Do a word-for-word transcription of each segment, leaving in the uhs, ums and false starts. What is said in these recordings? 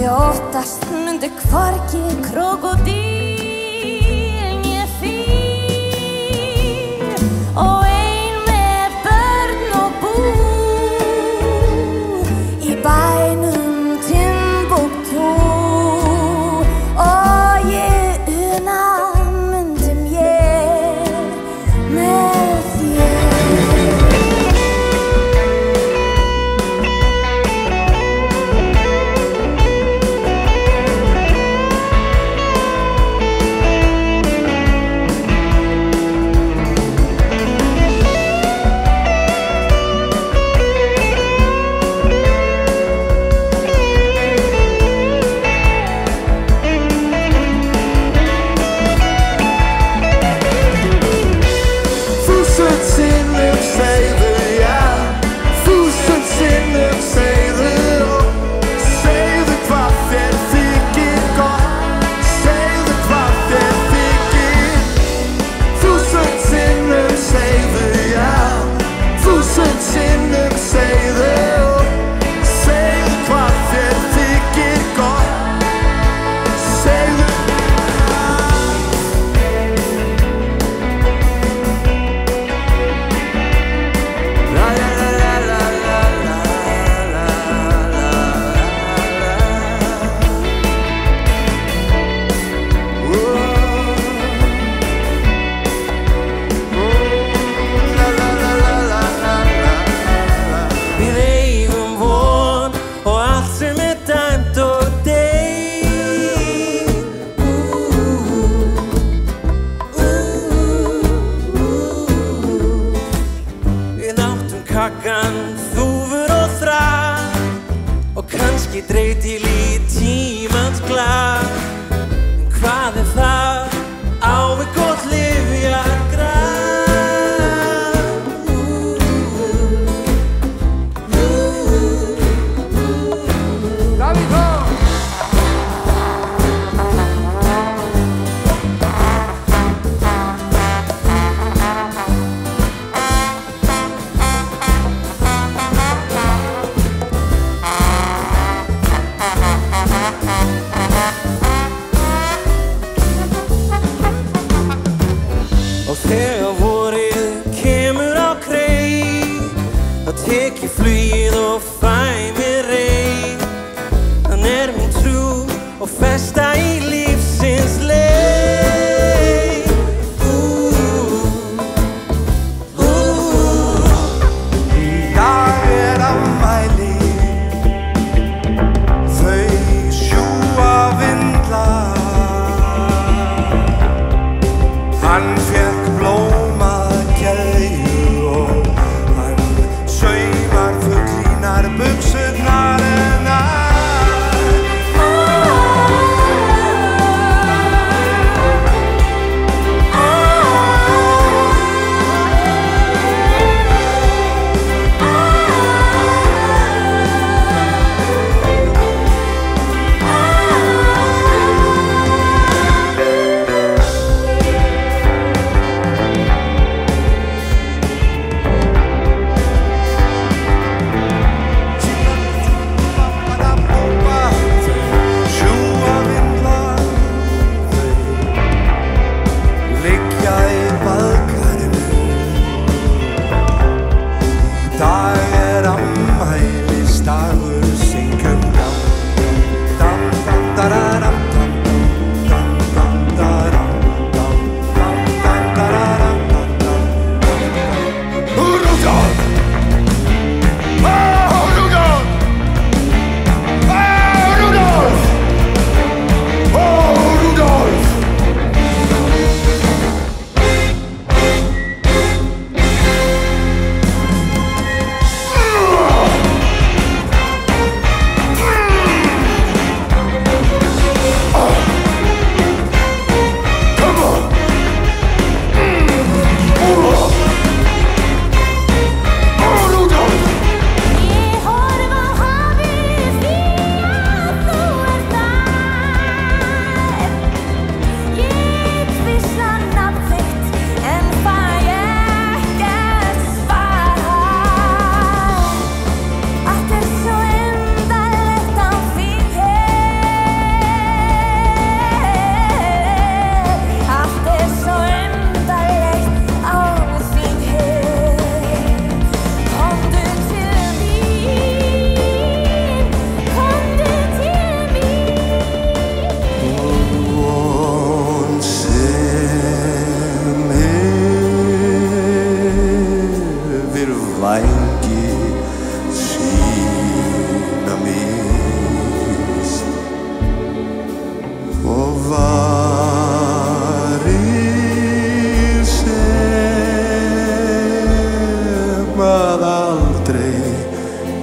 Ég óttast mundi hvorki krókódíl né fíl og ein með börn og bú í bænum Timbuktu og ég una myndum ég með þér. Kakan, þúfur og þrað og kannski dreg til í tímans glas. En hvað er það á við gott lyfjagrað? Davíð! Þegar vorið kemur á kreik, þá tek ég flugið og fæ mér reik. Hann er mín trú og festa í lífsins leik. Ú, ú. Í dag er afmæli, þau sjúga vindlar. Hann fékk blómakeðju og hann saumar fuglínar buxurnar en að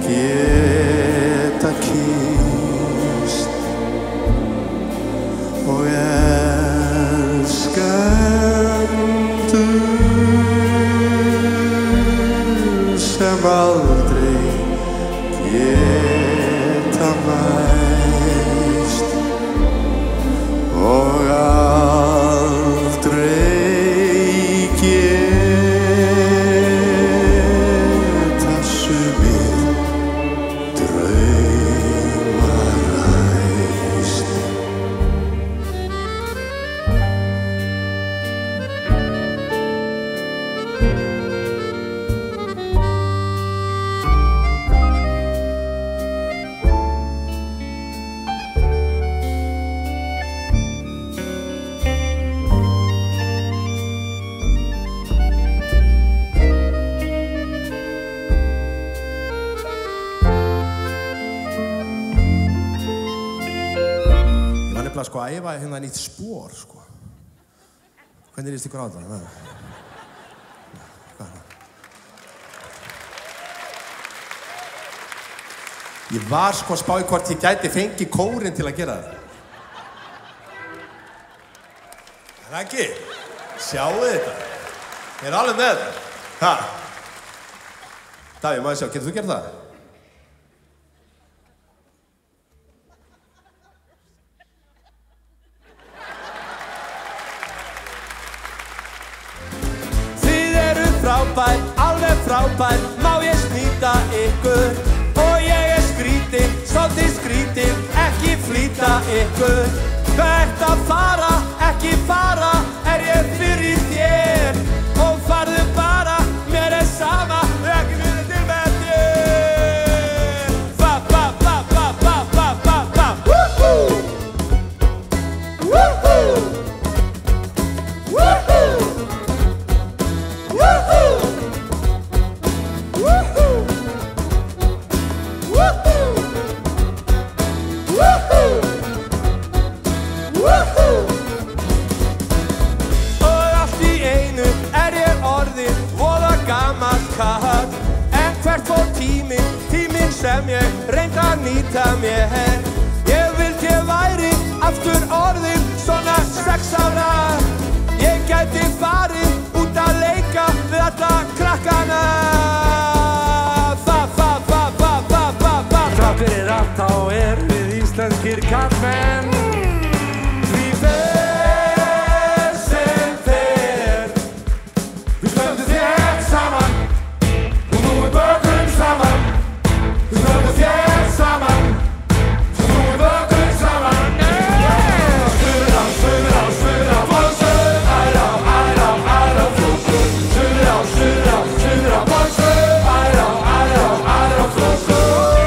geta kysst og elskendur sem aldrei geta mæst og aldrei geta sumir draumar ræst. Ég var nefnilega sko að æfa hérna nýtt spor sko. Hvernig líst ykkur á það? Hvað? Ég var sko að spá í hvort ég gæti fengið kórinn til að gera það. Er það ekki? Sjáu þetta. Ég er alveg með þetta. Ha? Davíð, maður sjá, getur þú gert það? Frábær, alveg frábær, má ég snýta ykkur og ég er skrítinn, svolítið skrítinn, ekki flýta ykkur. Hvert að fara, ekki fara, er ég fyrir þér og farðu bara, mér er sama, ekki fyrir til með þér. Ba, ba, ba, ba, ba, ba, ba, ba, woohoo! Woohoo! Woohoo! Woohoo! Woohoo! Woohoo! Woohoo! Woohoo! Og allt í einu er ég orðinn voða gamall kall. En hvert fór tíminn, tíminn sem ég reyndi að nýta mér. Ég vildi ég væri aftur orðinn svona sex ára. Ég gæti farið út að leika við alla krakkana. Fa, fa, fa, fa, fa, fa, fa. Takk fyrir allt, þá erum við íslenskir karlmenn. Því fer sem fer. Við stöndum þétt saman og nú við bökum saman. Við stöndum þétt saman og nú við bökum saman. Suður á, suður á, suður á, Bolsö, ærá, ærá, ærá, flóku. Suður á, suður á, suður á, Bolsö, ærá, ærá, ærá, flóku.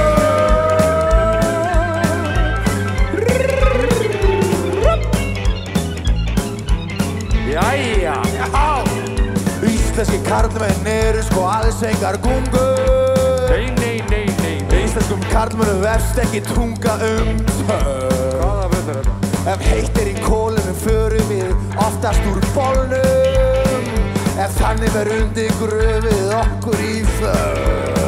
Jæja, já. Íslenski karlmenn eru sko alls engar gungur. Nei, nei, nei, nei, nei. Íslenskum karlmennum vefst ekki tunga um tönn. Hvaða völd er þetta? Ef heitt er í kólunum förum við oftast úr bolnum. Ef þannig verður undir gröfið okkur í þögn.